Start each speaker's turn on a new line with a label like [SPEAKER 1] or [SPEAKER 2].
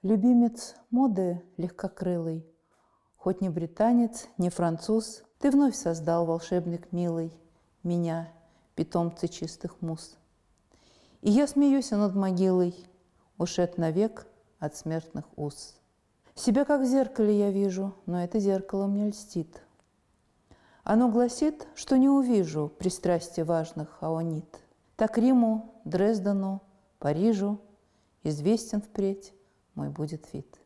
[SPEAKER 1] Любимец моды легкокрылый, хоть не британец, не француз, ты вновь создал, волшебник милый, меня, питомцы чистых муз. И я смеюсь над могилой, ушед навек от смертных уз. Себя как в зеркале я вижу, но это зеркало мне льстит. Оно гласит, что не увижу пристрастий важных аонит. Так Риму, Дрездену, Парижу известен впредь мой будет вид.